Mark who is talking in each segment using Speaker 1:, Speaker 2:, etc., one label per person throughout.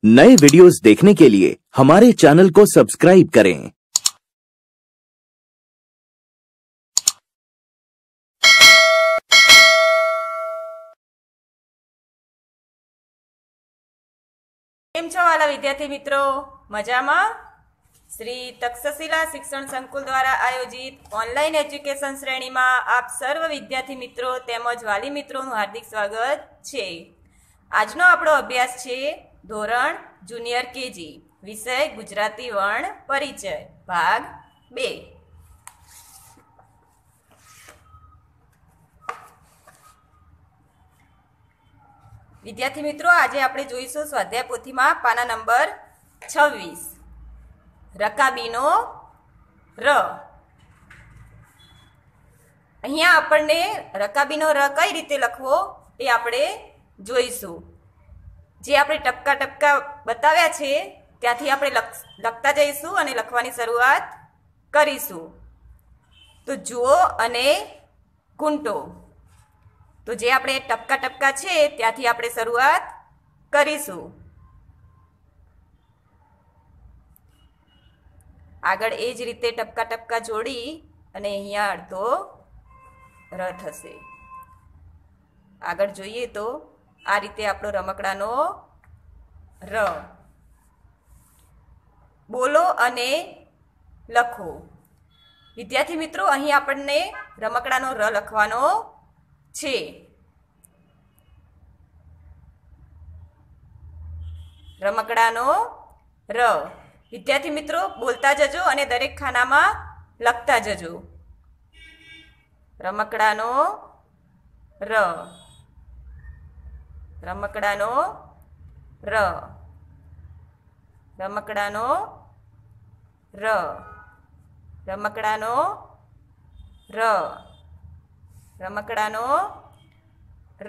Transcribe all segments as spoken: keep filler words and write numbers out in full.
Speaker 1: नए वीडियोस देखने के लिए हमारे चैनल को सब्सक्राइब करें।
Speaker 2: કેમ છો વાલા વિદ્યાર્થી મિત્રો? મજામાં? શ્રી તક્ષશિલા શિક્ષણ સંકુલ દ્વારા આયોજિત ઓનલાઈન એજ્યુકેશન શ્રેણીમાં આપ સર્વ વિદ્યાર્થી મિત્રો તેમજ વાલી મિત્રોનું હાર્દિક સ્વાગત છે। આજનો આપણો અભ્યાસ છે ધોરણ જુનિયર કેજી, વિષય ગુજરાતી વર્ણ પરિચય, ભાગ બે। विद्यार्थी मित्रों, आज आपणे जोईशुं स्वाध्याय पोथीमां पाना नंबर छवीस, रकाबीनो र। अहींया आपणे रकाबीनो र कई रीते लखवो ए आपणे जोईशुं। जे आपणे टपका टपका बताव्या छे त्यांथी आपणे लखता जईशुं अने लखवानी शरूआत करीशुं। तो जुओ अने कूंटो। तो जे आपणे टपका टपका छे त्यांथी आपणे शरूआत करीशुं। आगळ ए ज रीते टपका टपका जोड़ी अने अहींया अडधो र थशे। आगळ जोईए तो आ रीते आपणो रमकडानो र। बोलो अने लखो। विद्यार्थी मित्रों, अहीं आपणे रमकडानो र लखवानो छे। रमकडानो र। विद्यार्थी मित्रों, बोलता जजो अने दरेक खानामां लखता जजो। रमकडानो र, रमकडानो र, रमकडानो र, रमकडानो र, रमकडानो र,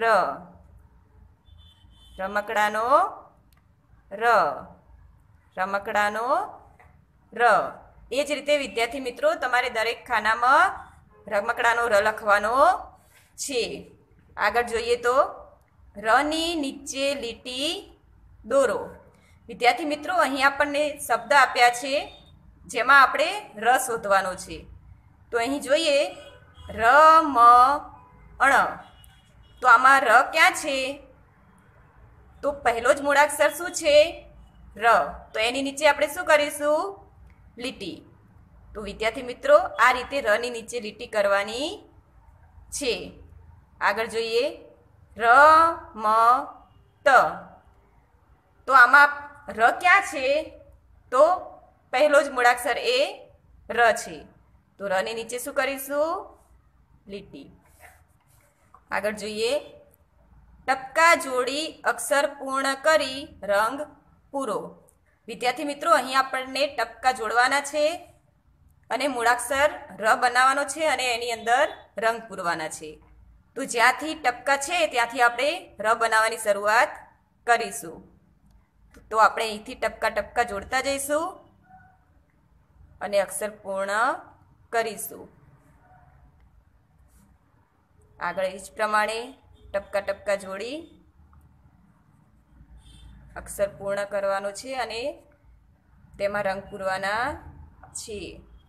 Speaker 2: रमकडानो र, रमकडानो र। ए ज रीते विद्यार्थी मित्रों तमारे दरेक खानामां रमकडानो र लखवानो छे। आगळ जोईए तो र नी नीचे લીટી દોરો। विद्यार्थी मित्रों, અહીં આપણને શબ્દ આપ્યા છે જેમાં આપણે र શોધવાનો છે। તો અહીં જોઈએ र म अण। तो आमा र क्या छे? तो पहलो ज मूळाक्षर शुं छे? र। तो एनी नीचे आपणे शुं करीशुं? લીટી। तो विद्यार्थी मित्रों, आ रीते र नी नीचे લીટી करवानी छे। आगळ जोईए र म त। तो आमा र क्या छे? तो पहलो ज मूळाक्षर ए र छे। तो र नी नीचे शुं करीशुं? લીટી। आगळ जोईए टपका जोड़ी अक्षर पूर्ण करी रंग पूरो। विद्यार्थी मित्रों, अहीं आपणे टपका जोड़वाना छे अने मूळाक्षर र बनाववानो छे अने एनी अंदर रंग पूरवाना छे। तो ज्यांथी टपका छे त्यांथी आपणे र बनाववानी शरूआत करीशुं। तो आपणे अहींथी टपका टपका जोड़ता जईशुं अने अक्षर पूर्ण करीशुं। आगळ ए ज प्रमाणे टपका टपका जोड़ी अक्षर पूर्ण करवानो छे अने तेमां रंग पूरवाना छे।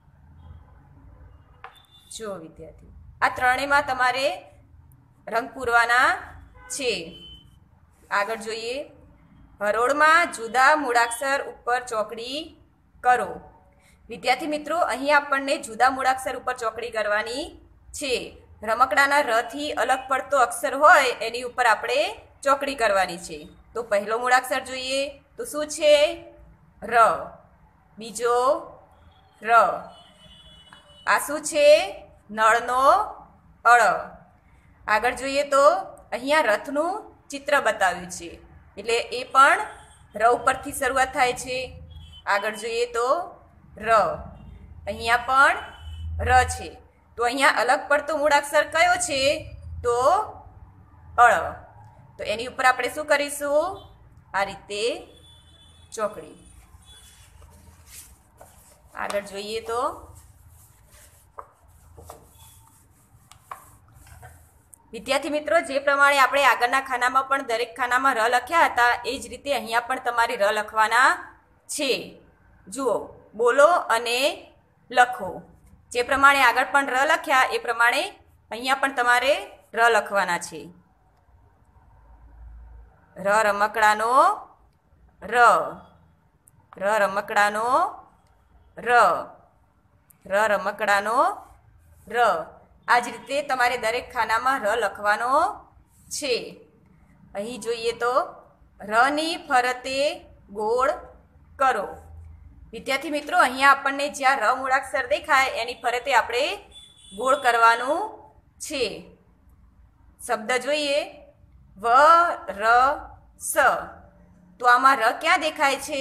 Speaker 2: जो विद्यार्थी, आ त्रणेयमां तमारे रंग पूरवाना छे। आगळ जोईए हरोळमां जुदा मूळाक्षर उपर चोकड़ी करो। विद्यार्थी मित्रों, अहीं आपणने जुदा मूळाक्षर उपर चोकड़ी करवानी छे। रमकडाना र थी अलग पड़तो अक्षर होय एनी उपर आपणे चोकड़ी करवानी छे। तो पहलो मूळाक्षर जोईए तो शुं छे? र। बीजो र। आ शुं छे? नळनो अळ। आगळ जोईए तो अहींया रथनुं चित्र बताव्युं छे એટલે એ પણ र ઉપરથી શરૂઆત થાય છે। આગળ જોઈએ તો र। અહીંયા પણ र છે। तो अहींया अलग पड़तो मूळाक्षर कयो छे? तो अळ। तो एनी उपर आपणे शुं करीशुं? आ रीते चोकड़ी। आगळ जोईए तो વિદ્યાર્થી મિત્રો, જે પ્રમાણે આપણે આગળના ખાનામાં પણ દરેક ખાનામાં ર લખ્યા હતા એ જ રીતે અહીંયા પણ તમારે ર લખવાના છે. જુઓ, બોલો અને લખો. જે પ્રમાણે આગળ પણ ર લખ્યા એ પ્રમાણે અહીંયા પણ તમારે ર લખવાના છે. ર રમકડાનો ર, ર રમકડાનો ર, ર રમકડાનો ર. આ જ રીતે તમારે દરેક ખાનામાં ર લખવાનો છે. અહીં જોઈએ તો રની ફરતે ગોળ કરો. વિદ્યાર્થી મિત્રો, અહીંયા આપણને જ્યાં ર મૂળાક્ષર દેખાય એની ફરતે આપણે ગોળ કરવાનું છે. શબ્દ જોઈએ વ ર સ. તો આમાં ર ક્યાં દેખાય છે?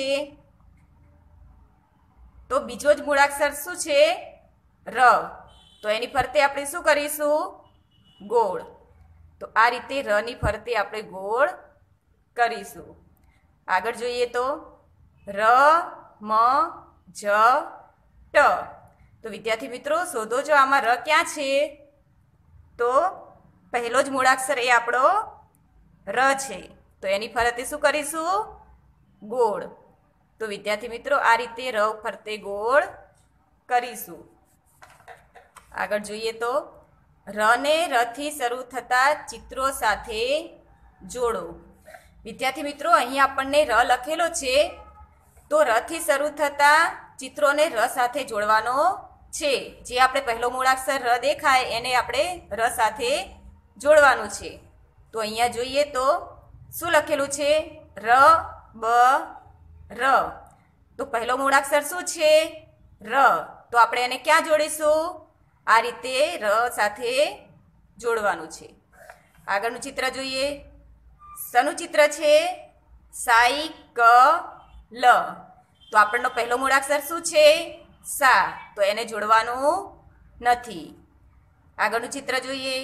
Speaker 2: તો બીજો જ મૂળાક્ષર શું છે? ર. તો એની ફરતે આપણે શું કરીશું? ગોળ. તો આ રીતે ર ની ફરતે આપણે ગોળ કરીશું. આગળ જોઈએ તો ર મ જ ટ. તો વિદ્યાર્થી મિત્રો, શોધો જો આમાં ર ક્યાં છે? તો પહેલો જ મૂળાક્ષર એ આપણો ર છે. તો એની ફરતે શું કરીશું? ગોળ. તો વિદ્યાર્થી મિત્રો, આ રીતે ર ફરતે ગોળ કરીશું. આગળ જોઈએ તો ર ને ર થી શરૂ થતા ચિત્રો સાથે જોડો. વિદ્યાર્થી મિત્રો, અહીં આપણને ર લખેલો છે તો ર થી શરૂ થતા ચિત્રોને ર સાથે જોડવાનો છે. જે આપણે પહેલો મૂળાક્ષર ર દેખાય એને આપણે ર સાથે જોડવાનું છે. તો અહીંયા જોઈએ તો શું લખેલું છે? ર બ ર. તો પહેલો મૂળાક્ષર શું છે? ર. તો આપણે એને ક્યાં જોડીશું? આ રીતે ર સાથે જોડવાનું છે. આગળનું ચિત્ર જોઈએ. શનું ચિત્ર છે? સાયકલ. તો આપણનો પહેલો મૂળાક્ષર શું છે? સા. તો એને જોડવાનું નથી. આગળનું ચિત્ર જોઈએ.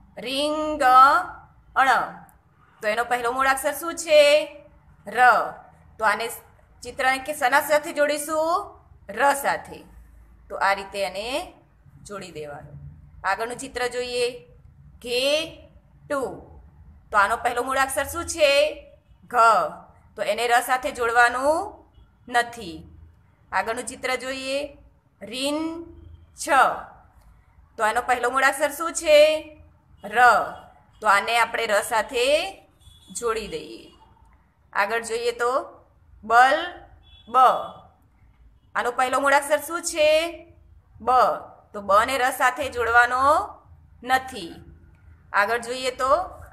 Speaker 2: રીંગણ. તો એનો પહેલો મૂળાક્ષર શું છે? ર. તો આને ચિત્રને કે શના સાથે જોડીશું? ર સાથે. તો આ રીતે એને જોડી દેવાનું. આગળનું ચિત્ર જોઈએ. ઘેટું. તો આનો પહેલો મૂળાક્ષર શું છે? ઘ. તો એને ર સાથે જોડવાનું નથી. આગળનું ચિત્ર જોઈએ. રીન છ. તો આનો પહેલો મૂળાક્ષર શું છે? ર. તો આને આપણે ર સાથે જોડી દઈએ. આગળ જોઈએ તો બલ બ. આનો પહેલો મૂળાક્ષર શું છે? બ. તો બ ને ર સાથે જોડવાનો નથી. આગળ જોઈએ તો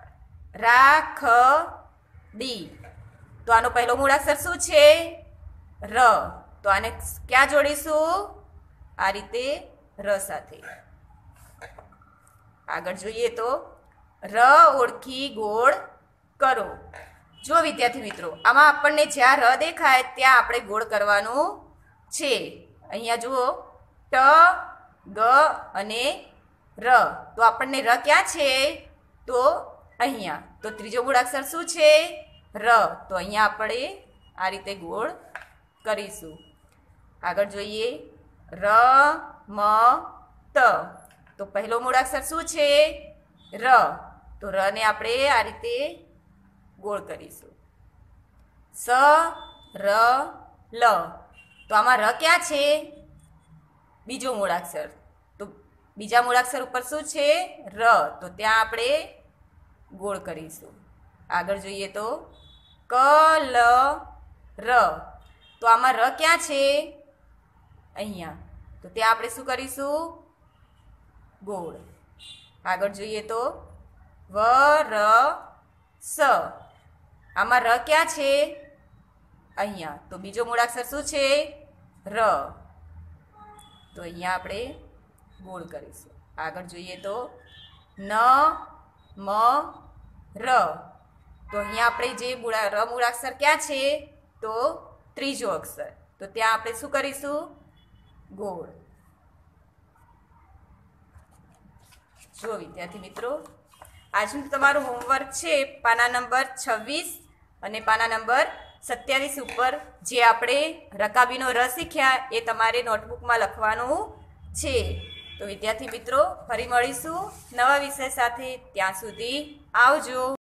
Speaker 2: રાખડી. તો આનો પહેલો મૂળાક્ષર શું છે? ર. તો આને ક્યાં જોડીશું? આ રીતે ર સાથે. આગળ જોઈએ તો ર ઓળખી ગોળ કરો. જો વિદ્યાર્થી મિત્રો, આમાં આપણને જ્યાં ર દેખાય ત્યાં આપણે ગોળ કરવાનું છે. અહીંયા જુઓ ટ ગ અને ર. તો આપણને ર ક્યાં છે? તો અહીંયા. તો ત્રીજો મૂળાક્ષર શું છે? ર. તો અહીંયા આપણે આ રીતે ગોળ કરીશું. આગળ જોઈએ ર મ ત. તો પહેલો મૂળાક્ષર શું છે? ર. તો ર ને આપણે આ રીતે ગોળ કરીશું. સ ર લ. તો આમાં ર ક્યાં છે? બીજો મૂળાક્ષર. તો બીજા મૂળાક્ષર ઉપર શું છે? ર. તો ત્યાં આપણે ગોળ કરીશું. આગળ જોઈએ તો ક લ ર. તો આમાં ર ક્યાં છે? અહીંયા. તો ત્યાં આપણે શું કરીશું? ગોળ. આગળ જોઈએ તો વ ર સ. આમાં ર ક્યાં છે? અહીંયા. તો બીજો મૂળાક્ષર શું છે? ર. તો અહીંયા આપણે ગોળ કરીશું. આગળ જોઈએ તો ન મ ર. તો અહીંયા આપણે જે મૂળા ર મૂળાક્ષર ક્યાં છે? તો ત્રીજો અક્ષર. તો ત્યાં આપણે શું કરીશું? ગોળ. જો વિદ્યાર્થી મિત્રો, આજનું તમારું હોમવર્ક છે પાના નંબર છવ્વીસ અને પાના નંબર સત્યાવીસ ઉપર જે આપણે રકાબીનો ર શીખ્યા એ તમારે નોટબુકમાં લખવાનું છે. તો વિદ્યાર્થી મિત્રો ફરી મળીશું નવા વિષય સાથે. ત્યાં સુધી આવજો.